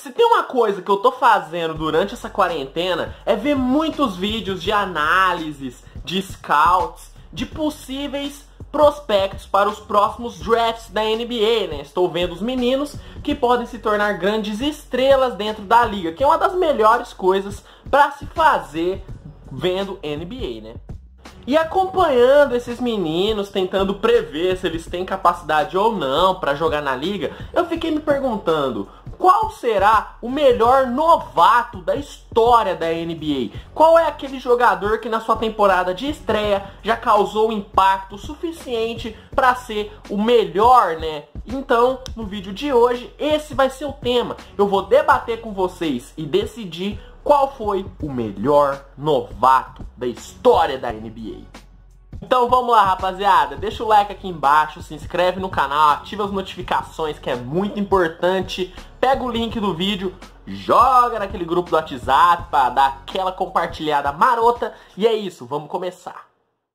Se tem uma coisa que eu tô fazendo durante essa quarentena é ver muitos vídeos de análises, de scouts, de possíveis prospectos para os próximos drafts da NBA, né? Estou vendo os meninos que podem se tornar grandes estrelas dentro da liga, que é uma das melhores coisas para se fazer vendo NBA, né? E acompanhando esses meninos, tentando prever se eles têm capacidade ou não para jogar na liga, eu fiquei me perguntando: qual será o melhor novato da história da NBA? Qual é aquele jogador que na sua temporada de estreia já causou impacto suficiente para ser o melhor, né? Então, no vídeo de hoje, esse vai ser o tema. Eu vou debater com vocês e decidir qual foi o melhor novato da história da NBA. Então vamos lá, rapaziada, deixa o like aqui embaixo, se inscreve no canal, ativa as notificações, que é muito importante. Pega o link do vídeo, joga naquele grupo do WhatsApp para dar aquela compartilhada marota. E é isso, vamos começar.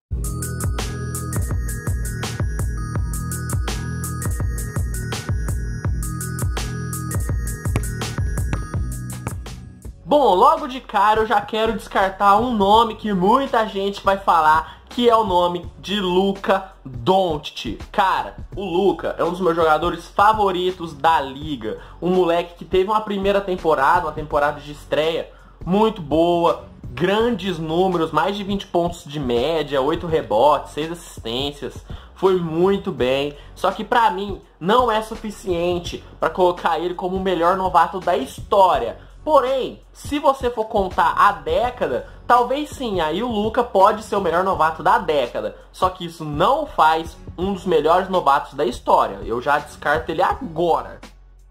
Bom, logo de cara eu já quero descartar um nome que muita gente vai falar, que é o nome de Luka Doncic. Cara, o Luka é um dos meus jogadores favoritos da liga. Um moleque que teve uma primeira temporada, uma temporada de estreia muito boa, grandes números, mais de 20 pontos de média, 8 rebotes, 6 assistências. Foi muito bem, só que pra mim não é suficiente para colocar ele como o melhor novato da história. Porém, se você for contar a década, talvez sim, aí o Luka pode ser o melhor novato da década. Só que isso não faz um dos melhores novatos da história. Eu já descarto ele agora.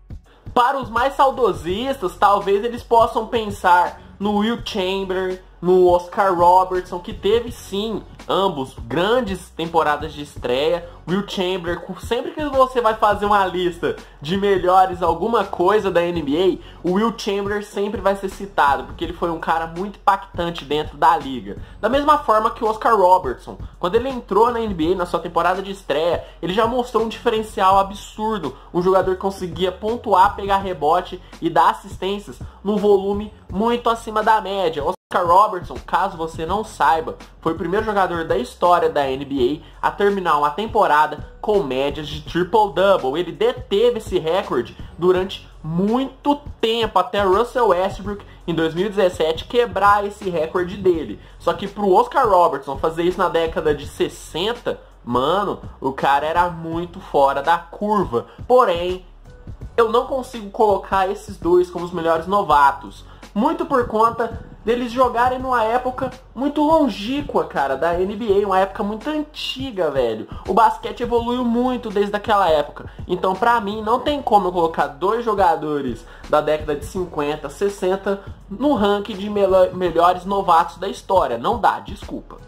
Para os mais saudosistas, talvez eles possam pensar no Wilt Chamberlain, no Oscar Robertson, que teve sim, ambos, grandes temporadas de estreia. Wilt Chamberlain, sempre que você vai fazer uma lista de melhores alguma coisa da NBA, o Wilt Chamberlain sempre vai ser citado, porque ele foi um cara muito impactante dentro da liga. Da mesma forma que o Oscar Robertson, quando ele entrou na NBA, na sua temporada de estreia, ele já mostrou um diferencial absurdo. Um jogador que conseguia pontuar, pegar rebote e dar assistências num volume muito acima da média. Oscar Robertson, caso você não saiba, foi o primeiro jogador da história da NBA a terminar uma temporada com médias de triple-double. Ele deteve esse recorde durante muito tempo, até Russell Westbrook em 2017 quebrar esse recorde dele. Só que pro Oscar Robertson fazer isso na década de 60, mano, o cara era muito fora da curva. Porém, eu não consigo colocar esses dois como os melhores novatos, muito por conta deles jogarem numa época muito longínqua, cara, da NBA, uma época muito antiga, velho. O basquete evoluiu muito desde aquela época. Então, pra mim, não tem como eu colocar dois jogadores da década de 50, 60 no ranking de melhores novatos da história. Não dá, desculpa.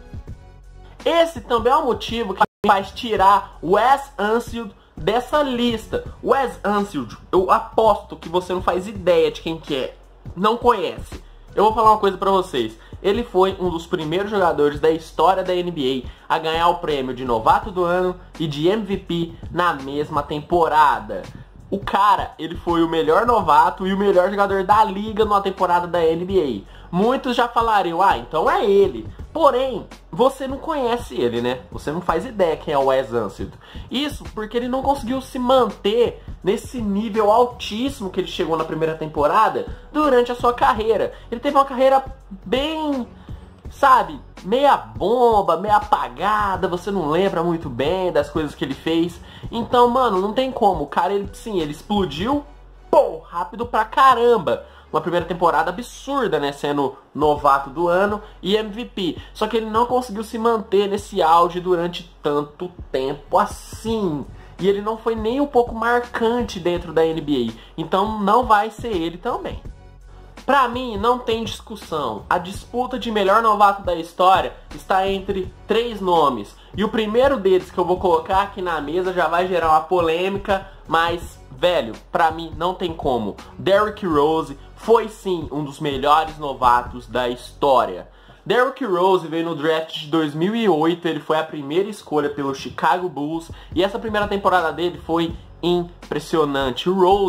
Esse também é um motivo que faz tirar o Wes Unseld dessa lista. O Wes Unseld, eu aposto que você não faz ideia de quem que é. Não conhece. Eu vou falar uma coisa pra vocês. Ele foi um dos primeiros jogadores da história da NBA a ganhar o prêmio de novato do ano e de MVP na mesma temporada. O cara, ele foi o melhor novato e o melhor jogador da liga numa temporada da NBA. Muitos já falariam, ah, então é ele. Porém, você não conhece ele, né? Você não faz ideia quem é o Wes Unseld. Isso porque ele não conseguiu se manter nesse nível altíssimo que ele chegou na primeira temporada durante a sua carreira. Ele teve uma carreira bem, sabe, meia bomba, meia apagada, você não lembra muito bem das coisas que ele fez. Então, mano, não tem como. O cara, ele explodiu, pô, rápido pra caramba. Uma primeira temporada absurda, né, sendo novato do ano e MVP. Só que ele não conseguiu se manter nesse auge durante tanto tempo assim. E ele não foi nem um pouco marcante dentro da NBA. Então não vai ser ele também. Pra mim, não tem discussão. A disputa de melhor novato da história está entre 3 nomes. E o primeiro deles que eu vou colocar aqui na mesa já vai gerar uma polêmica, mas, velho, pra mim não tem como. Derrick Rose foi sim um dos melhores novatos da história. Derrick Rose veio no draft de 2008, ele foi a primeira escolha pelo Chicago Bulls e essa primeira temporada dele foi impressionante. O Rose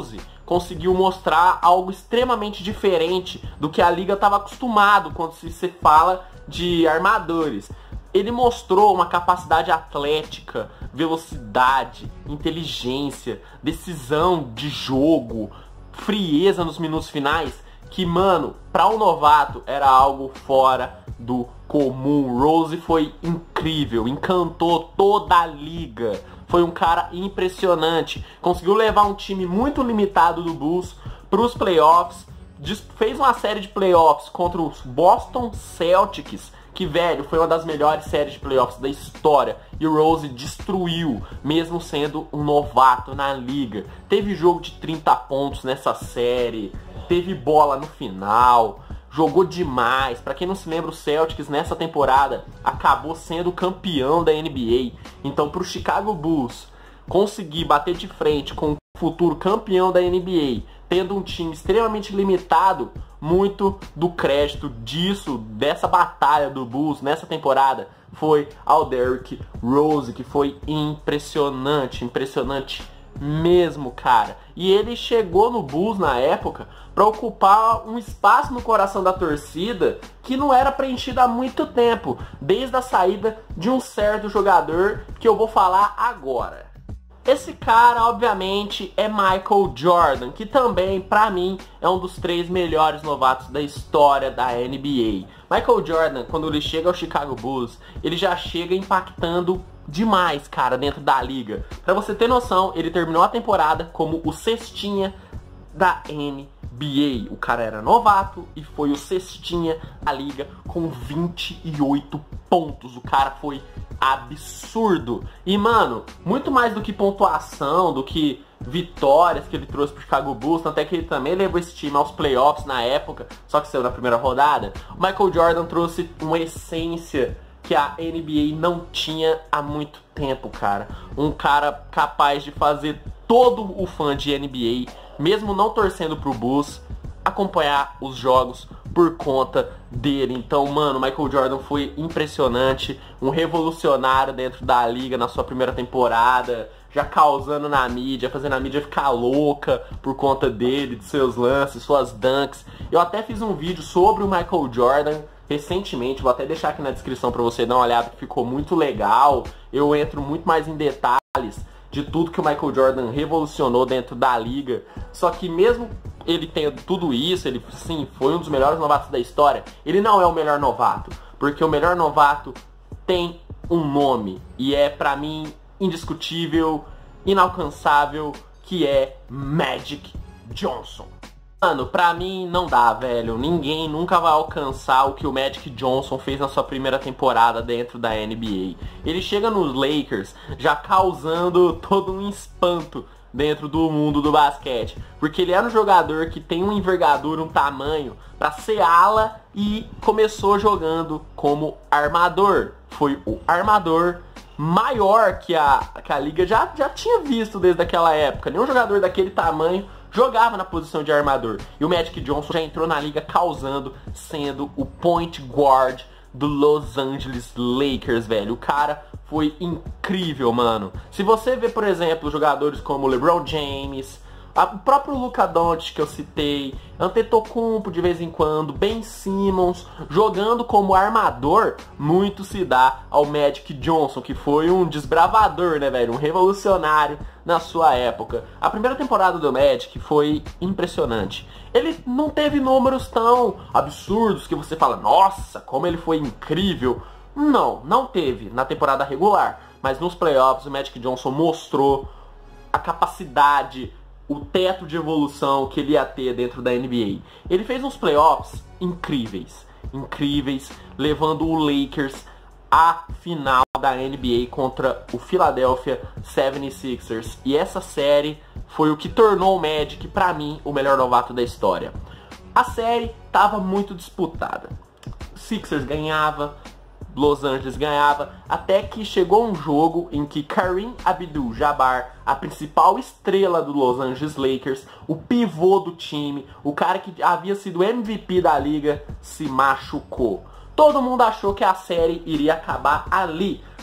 conseguiu mostrar algo extremamente diferente do que a liga estava acostumado quando se fala de armadores. Ele mostrou uma capacidade atlética, velocidade, inteligência, decisão de jogo, frieza nos minutos finais, que, mano, para um novato era algo fora do comum. Rose foi incrível, encantou toda a liga. Foi um cara impressionante. Conseguiu levar um time muito limitado do Bulls para os playoffs. Fez uma série de playoffs contra os Boston Celtics, que, velho, foi uma das melhores séries de playoffs da história. E o Rose destruiu, mesmo sendo um novato na liga. Teve jogo de 30 pontos nessa série. Teve bola no final. Jogou demais. Pra quem não se lembra, o Celtics nessa temporada acabou sendo campeão da NBA. Então, pro Chicago Bulls conseguir bater de frente com o futuro campeão da NBA, tendo um time extremamente limitado, muito do crédito disso, dessa batalha do Bulls nessa temporada, foi ao Derrick Rose, que foi impressionante, impressionante mesmo, cara. E ele chegou no Bulls na época para ocupar um espaço no coração da torcida que não era preenchido há muito tempo, desde a saída de um certo jogador que eu vou falar agora. Esse cara, obviamente, é Michael Jordan, que também, pra mim, é um dos 3 melhores novatos da história da NBA. Michael Jordan, quando ele chega ao Chicago Bulls, ele já chega impactando demais, cara, dentro da liga. Pra você ter noção, ele terminou a temporada como o cestinha da NBA. O cara era novato e foi o cestinha da liga com 28 pontos. O cara foi absurdo. E, mano, muito mais do que pontuação, do que vitórias que ele trouxe pro Chicago Bulls, tanto é que ele também levou esse time aos playoffs na época, só que saiu na primeira rodada. O Michael Jordan trouxe uma essência que a NBA não tinha há muito tempo, cara. Um cara capaz de fazer todo o fã de NBA, mesmo não torcendo pro Bulls, acompanhar os jogos por conta dele. Então, mano, Michael Jordan foi impressionante, um revolucionário dentro da liga na sua primeira temporada, já causando na mídia, fazendo a mídia ficar louca por conta dele, de seus lances, suas dunks. Eu até fiz um vídeo sobre o Michael Jordan recentemente, vou até deixar aqui na descrição pra você dar uma olhada, que ficou muito legal. Eu entro muito mais em detalhes de tudo que o Michael Jordan revolucionou dentro da liga. Só que mesmo ele tendo tudo isso, ele sim foi um dos melhores novatos da história, ele não é o melhor novato, porque o melhor novato tem um nome, e é pra mim indiscutível, inalcançável, que é Magic Johnson. Mano, pra mim não dá, velho. Ninguém nunca vai alcançar o que o Magic Johnson fez na sua primeira temporada dentro da NBA. Ele chega nos Lakers já causando todo um espanto dentro do mundo do basquete, porque ele era um jogador que tem uma envergadura, um tamanho pra ser ala, e começou jogando como armador. Foi o armador maior que a liga já tinha visto desde aquela época. Nenhum jogador daquele tamanho jogava na posição de armador. E o Magic Johnson já entrou na liga causando, sendo o point guard do Los Angeles Lakers, velho. O cara foi incrível, mano. Se você vê, por exemplo, jogadores como LeBron James, o próprio Luka Doncic que eu citei, Antetokounmpo de vez em quando, Ben Simmons, jogando como armador, muito se dá ao Magic Johnson, que foi um desbravador, né, velho? Um revolucionário na sua época. A primeira temporada do Magic foi impressionante. Ele não teve números tão absurdos que você fala, nossa, como ele foi incrível. Não teve na temporada regular, mas nos playoffs o Magic Johnson mostrou a capacidade, o teto de evolução que ele ia ter dentro da NBA. Ele fez uns playoffs incríveis, levando o Lakers à final da NBA contra o Philadelphia 76ers. E essa série foi o que tornou o Magic, pra mim, o melhor novato da história. A série estava muito disputada. Sixers ganhava, Los Angeles ganhava, até que chegou um jogo em que Kareem Abdul-Jabbar, a principal estrela do Los Angeles Lakers, o pivô do time, o cara que havia sido MVP da liga, se machucou. Todo mundo achou que a série iria acabar ali,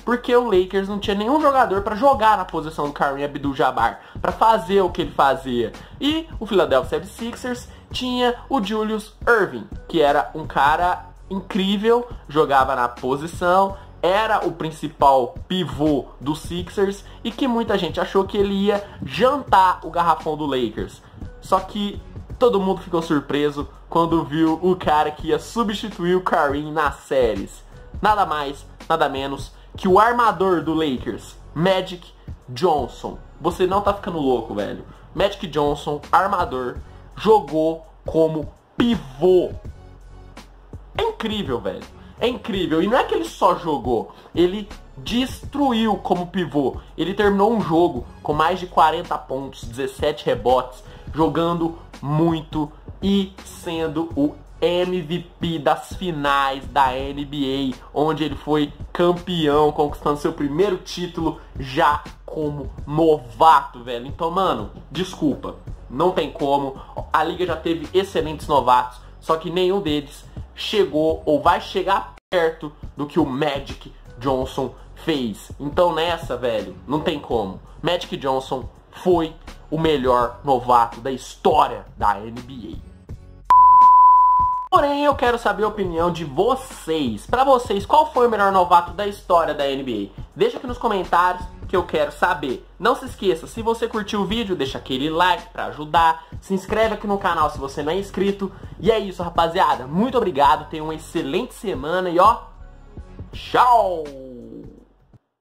porque o Lakers não tinha nenhum jogador para jogar na posição do Kareem Abdul-Jabbar, para fazer o que ele fazia. E o Philadelphia 76ers tinha o Julius Erving, que era um cara incrível, jogava na posição, era o principal pivô do Sixers e que muita gente achou que ele ia jantar o garrafão do Lakers. Só que todo mundo ficou surpreso quando viu o cara que ia substituir o Kareem nas séries. Nada mais, nada menos que o armador do Lakers, Magic Johnson. Você não tá ficando louco, velho. Magic Johnson, armador, jogou como pivô. É incrível, velho. É incrível. E não é que ele só jogou, ele destruiu como pivô. Ele terminou um jogo com mais de 40 pontos, 17 rebotes, jogando muito e sendo o MVP das finais da NBA, onde ele foi campeão, conquistando seu primeiro título já como novato, velho. Então, mano, desculpa, não tem como. A liga já teve excelentes novatos, só que nenhum deles chegou ou vai chegar perto do que o Magic Johnson fez. Então nessa, velho, não tem como. Magic Johnson foi o melhor novato da história da NBA. Porém, eu quero saber a opinião de vocês. Pra vocês, qual foi o melhor novato da história da NBA? Deixa aqui nos comentários que eu quero saber. Não se esqueça, se você curtiu o vídeo, deixa aquele like pra ajudar. Se inscreve aqui no canal se você não é inscrito. E é isso, rapaziada. Muito obrigado, tenha uma excelente semana e ó, tchau!